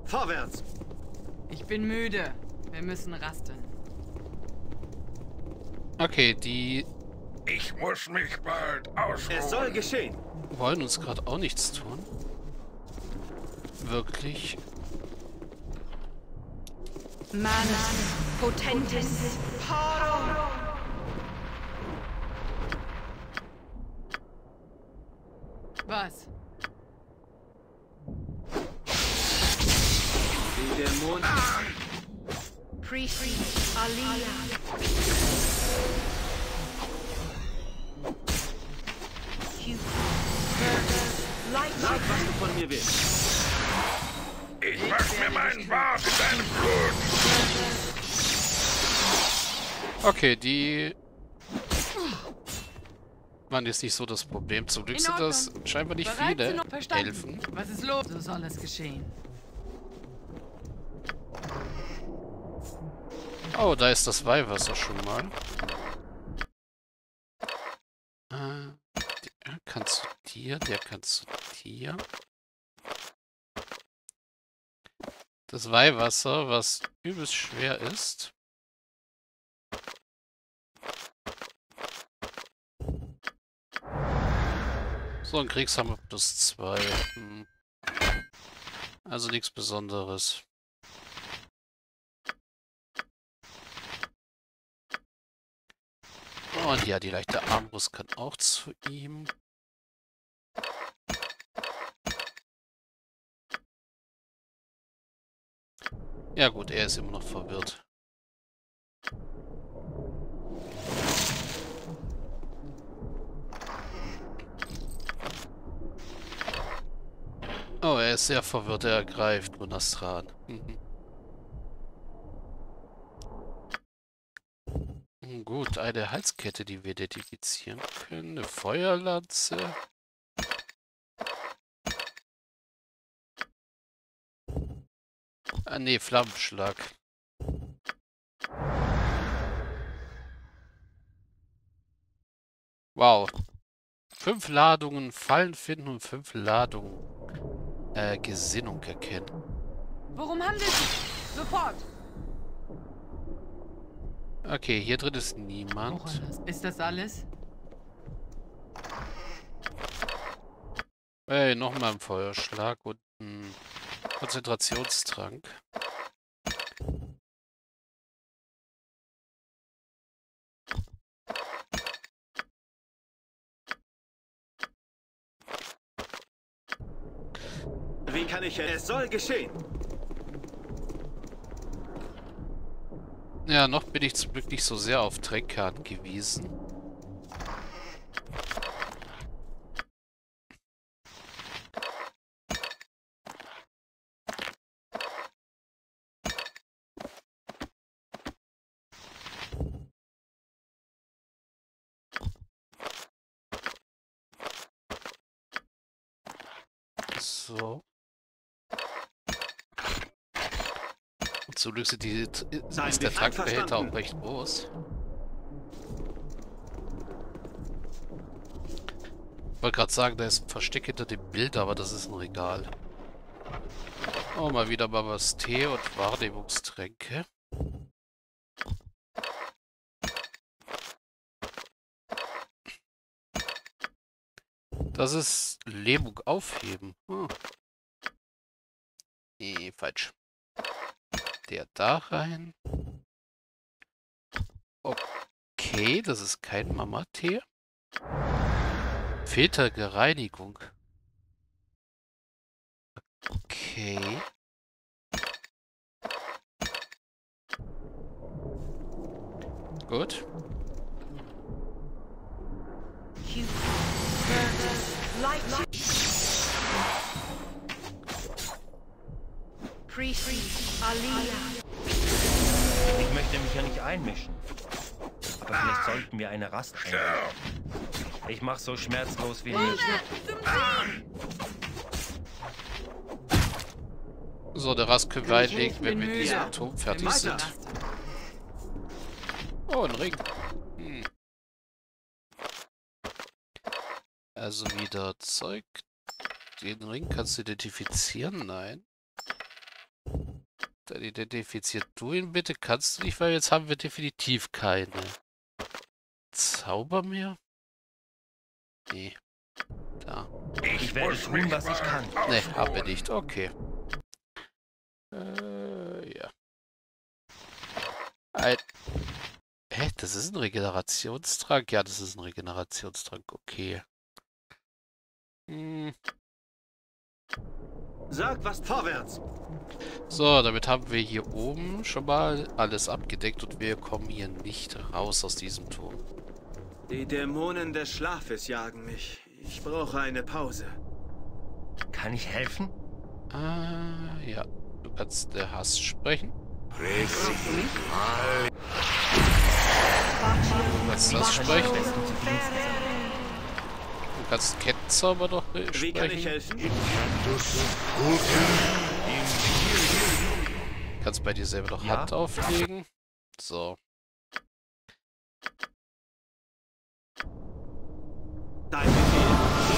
Vorwärts! Ich bin müde. Wir müssen rasten. Okay, die Ich muss mich bald ausruhen. Es soll geschehen! wollen uns gerade auch nichts tun. Wirklich. Manus potentis paro. Was? Die Dämonen... Priest alia. Sag, was du von mir willst. Ich mach mir meinen Bart in deinem Blut. Okay, die waren jetzt nicht so das Problem. Zum Glück In sind das Ordnung. scheinbar nicht Bereit viele sind noch verstanden. Elfen. Was ist los? So soll es geschehen. Oh, da ist das Weihwasser schon mal. Der kann zu dir, der kann zu dir. Das Weihwasser, was übelst schwer ist. So, ein Kriegshammer +2. Also nichts Besonderes. Und ja, die leichte Armbrust kann auch zu ihm. Ja gut, er ist immer noch verwirrt. Oh, er ist sehr verwirrt, er ergreift Munastran. Gut, eine Halskette, die wir identifizieren können. Eine Feuerlanze. Ah, nee, Flammenschlag. Wow. 5 Ladungen Fallen finden und 5 Ladungen Gesinnung erkennen. Worum handelt es? Sofort! Okay, hier drin ist niemand. Ist das alles? Hey, nochmal ein Feuerschlag und ein Konzentrationstrank. Wie kann ich... Es soll geschehen! Ja, noch bin ich zum Glück nicht so sehr auf Tränke angewiesen. So. Und zum Glück sind ist der Tankbehälter auch recht groß. Ich wollte gerade sagen, da ist ein Versteck hinter dem Bild, aber das ist ein Regal. Oh, mal wieder mal was Tee und Wahrnehmungstränke. Das ist Lähmung aufheben. Nee, falsch. Der da rein. Okay, das ist kein Mama-Tee. Filtergereinigung. Okay. Gut. Priest alia. Ich möchte mich ja nicht einmischen. Aber vielleicht sollten wir eine Rast einlegen. Ich mach so schmerzlos wie möglich. So, der Rast können wir einlegen, wenn wir müde. diesen Atom fertig sind. Oh, ein Ring. Also wieder Zeug. Den Ring kannst du identifizieren? Nein. Dann identifiziert du ihn bitte. Kannst du nicht, weil jetzt haben wir definitiv keine. Zauber mehr? Nee. Da. Ich werde tun, was ich kann. Ne, haben wir nicht. Okay. Ja. Hä, das ist ein Regenerationstrank? Ja, das ist ein Regenerationstrank. Okay. Sag was vorwärts. So, damit haben wir hier oben schon mal alles abgedeckt und wir kommen hier nicht raus aus diesem Turm. Die Dämonen des Schlafes jagen mich. Ich brauche eine Pause. Kann ich helfen? Ja. Du kannst der Hass sprechen. Du kannst das sprechen. Du kannst Kettenzauber noch Wie kann ich sprechen. helfen? Du kannst bei dir selber noch Ja. Hand auflegen. So. Dein Befehl.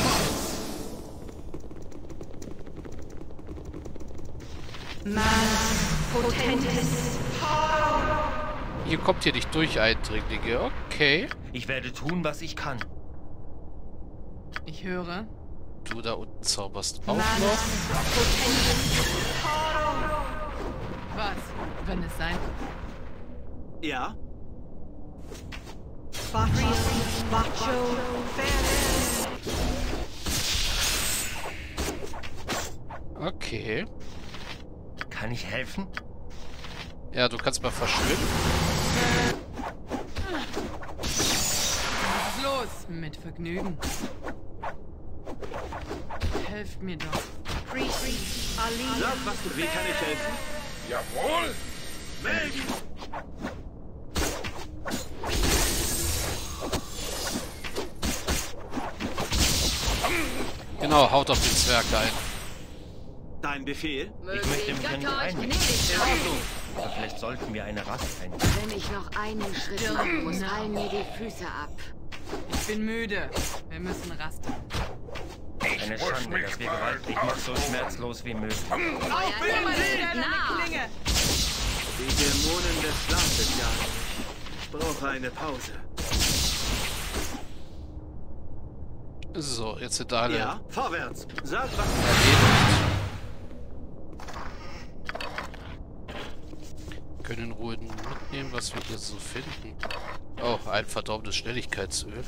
Potentes. Ihr kommt hier nicht durch, Eindringlinge. Okay. Ich werde tun, was ich kann. Ich höre. Du da unten zauberst auch noch. Was? Wenn es sein. Ja? Okay. Kann ich helfen? Ja, du kannst mal verschwinden. Was ist los? Mit Vergnügen. Helft mir doch. Sag was du. Wie kann ich helfen? Jawohl! Melden! Genau, haut auf den Zwerg ein. Dein Befehl? Ich möchte mich ja nicht einmischen. Aber vielleicht sollten wir eine Rast einnehmen. Wenn ich noch einen Schritt mache, muss fallen mir die Füße ab. Ich bin müde. Wir müssen rasten. Eine Schande, dass wir Gewalt. Ich mach so schmerzlos wie möglich. Klinge! Die Dämonen des Schlafes jagen mich. Ich brauche eine Pause. So, jetzt sind alle Ja? Vorwärts. Sag was. erledigt. Können in Ruhe mitnehmen, was wir hier so finden. Oh, ein verdorbenes Schnelligkeitsöl.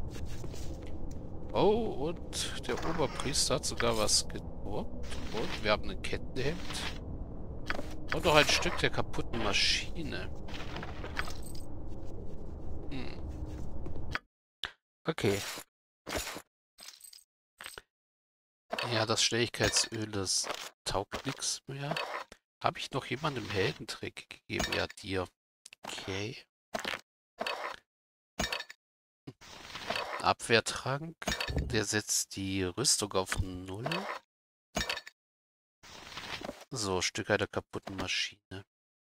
Oh, und der Oberpriester hat sogar was gedruckt. Und wir haben ein Kettenhemd. Und noch ein Stück der kaputten Maschine. Okay. Ja, das Schnelligkeitsöl, das taugt nichts mehr. Habe ich noch jemandem Heldentrick gegeben? Ja, dir. Okay. Abwehrtrank. Der setzt die Rüstung auf 0. So, Stück einer kaputten Maschine.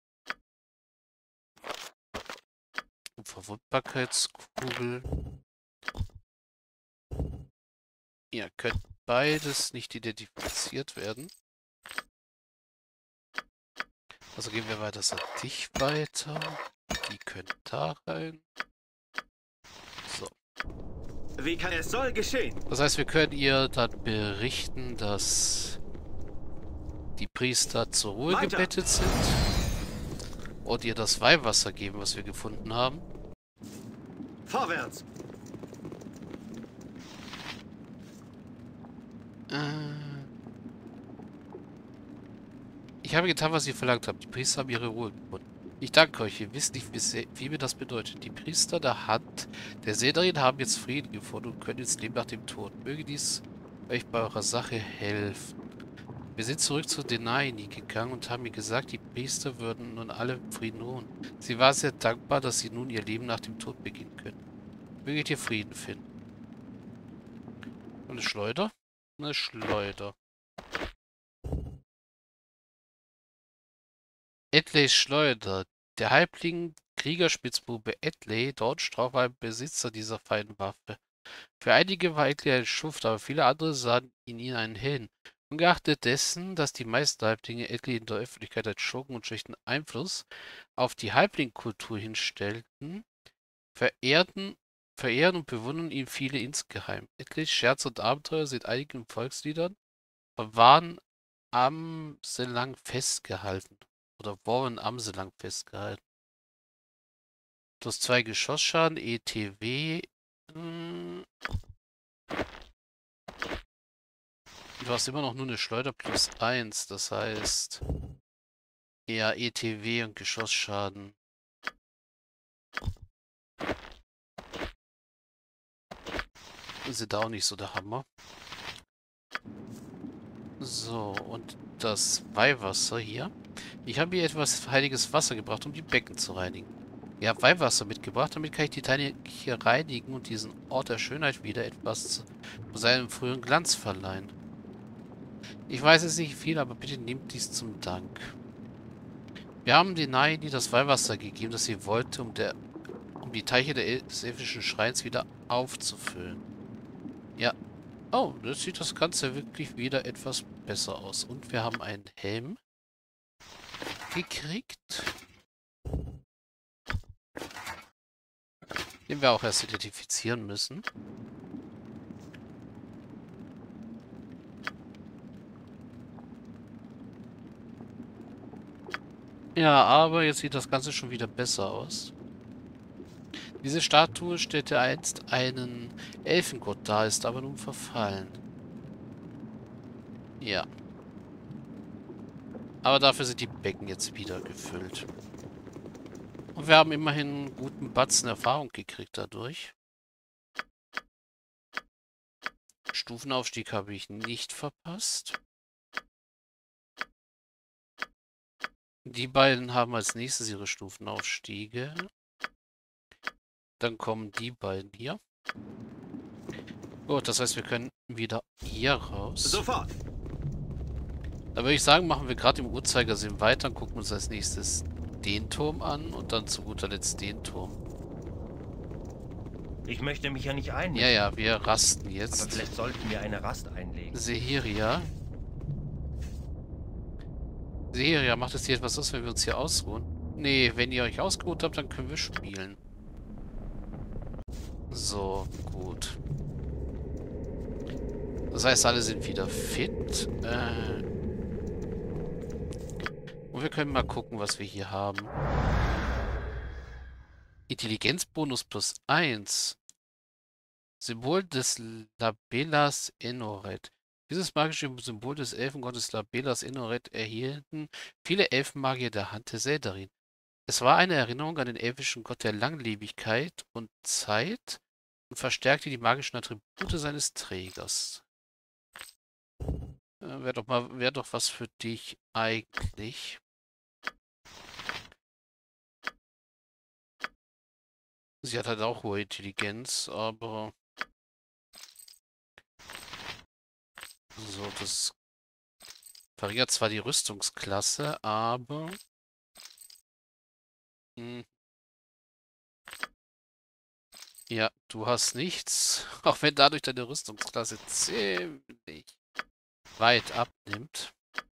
Verwundbarkeitskugel. Ihr könnt beides nicht identifiziert werden. Also gehen wir weiter an dich weiter. Die können da rein. So. Wie kann es soll geschehen? Das heißt, wir können ihr dann berichten, dass die Priester zur Ruhe Weiter. gebettet sind und ihr das Weihwasser geben, was wir gefunden haben. Vorwärts. Ich habe getan, was ihr verlangt habt. Die Priester haben ihre Ruhe gefunden. Ich danke euch. Ihr wisst nicht, wie mir das bedeutet. Die Priester der Hand der Seherin haben jetzt Frieden gefunden und können jetzt leben nach dem Tod. Möge dies euch bei eurer Sache helfen. Wir sind zurück zu Denaini gegangen und haben ihr gesagt, die Priester würden nun alle im Frieden ruhen. Sie war sehr dankbar, dass sie nun ihr Leben nach dem Tod beginnen können. Möget ihr Frieden finden. Und eine Schleuder? Eine Schleuder. Edleys Schleuder. Der Halbling Kriegerspitzbube Edley Dornstrauch war ein Besitzer dieser feinen Waffe. Für einige war Edley ein Schuft, aber viele andere sahen in ihn einen Helden. Ungeachtet dessen, dass die meisten Halblinge etliche in der Öffentlichkeit als Schurken und schlechten Einfluss auf die Halblingkultur hinstellten, verehren und bewundern ihn viele insgeheim. Etliche Scherze und Abenteuer sind einigen Volksliedern waren Amselang festgehalten. Oder wurden Amselang festgehalten. Plus 2 Geschossschaden, ETW. Du hast immer noch nur eine Schleuder plus 1, das heißt eher ETW und Geschossschaden. Sind auch nicht so der Hammer. So, und das Weihwasser hier. Ich habe hier etwas heiliges Wasser gebracht, um die Becken zu reinigen. Ich habe Weihwasser mitgebracht, damit kann ich die Teile hier reinigen und diesen Ort der Schönheit wieder etwas zu seinem früheren Glanz verleihen. Ich weiß es nicht viel, aber bitte nehmt dies zum Dank. Wir haben den Naini das Weihwasser gegeben, das sie wollte, um die Teiche des elfischen Schreins wieder aufzufüllen. Ja. Oh, das sieht das Ganze wirklich wieder etwas besser aus. Und wir haben einen Helm gekriegt, den wir auch erst identifizieren müssen. Ja, aber jetzt sieht das Ganze schon wieder besser aus. Diese Statue stellte einst einen Elfengott dar, ist aber nun verfallen. Ja. Aber dafür sind die Becken jetzt wieder gefüllt. Und wir haben immerhin einen guten Batzen Erfahrung gekriegt dadurch. Stufenaufstieg habe ich nicht verpasst. Die beiden haben als nächstes ihre Stufenaufstiege. Dann kommen die beiden hier. Gut, das heißt, wir können wieder hier raus. Sofort! Da würde ich sagen, machen wir gerade im Uhrzeigersinn weiter und gucken uns als nächstes den Turm an und dann zu guter Letzt den Turm. Ich möchte mich ja nicht einmischen. Ja, ja, wir rasten Aber jetzt. vielleicht sollten wir eine Rast einlegen. Seheria. Seheria, macht es dir etwas aus, wenn wir uns hier ausruhen? Nee, wenn ihr euch ausgeruht habt, dann können wir spielen. So, gut. Das heißt, alle sind wieder fit. Und wir können mal gucken, was wir hier haben. Intelligenzbonus plus 1. Symbol des Labellas Enoret. Dieses magische Symbol des Elfengottes Labellas Enoret erhielten viele Elfenmagier der Hand der Seldarin. Es war eine Erinnerung an den elfischen Gott der Langlebigkeit und Zeit und verstärkte die magischen Attribute seines Trägers. Wäre doch was für dich eigentlich. Sie hat halt auch hohe Intelligenz, aber so, das verringert zwar die Rüstungsklasse, aber ja, du hast nichts, auch wenn dadurch deine Rüstungsklasse ziemlich weit abnimmt.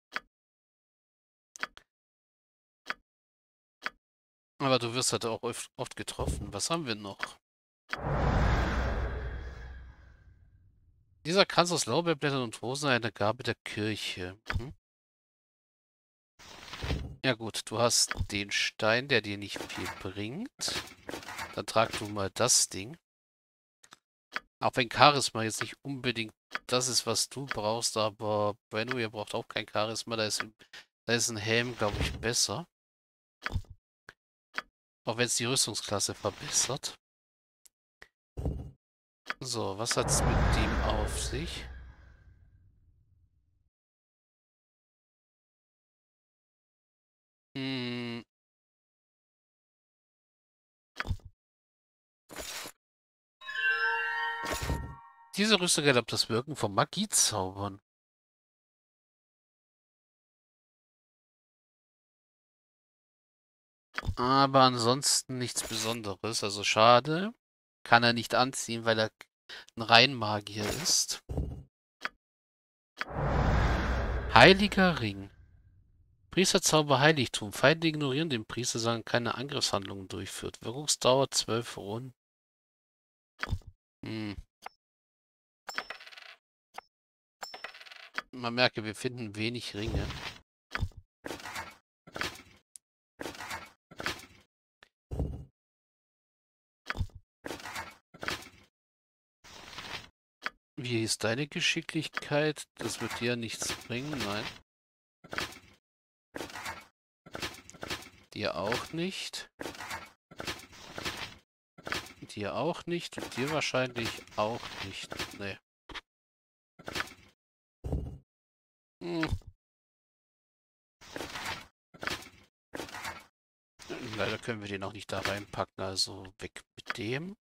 Aber du wirst halt auch oft getroffen. Was haben wir noch? Dieser Kranz aus Lorbeerblättern und Rosen, eine Gabe der Kirche. Ja gut, du hast den Stein, der dir nicht viel bringt. Dann trag du mal das Ding. Auch wenn Charisma jetzt nicht unbedingt das ist, was du brauchst, aber Benno, ihr braucht auch kein Charisma. Da ist ein Helm, glaube ich, besser. Auch wenn es die Rüstungsklasse verbessert. So, was hat's mit dem auf sich? Diese Rüstung erlaubt das Wirken von Magiezaubern. Aber ansonsten nichts Besonderes. Also schade. Kann er nicht anziehen, weil er ein Reinmagier ist. Heiliger Ring. Priesterzauber Heiligtum. Feinde ignorieren den Priester, solange keine Angriffshandlungen durchführt. Wirkungsdauer 12 Runden. Man merke, wir finden wenig Ringe. Wie ist deine Geschicklichkeit? Das wird dir nichts bringen, nein. Dir auch nicht. Dir auch nicht und dir wahrscheinlich auch nicht. Nee. Leider können wir den auch nicht da reinpacken, also weg mit dem.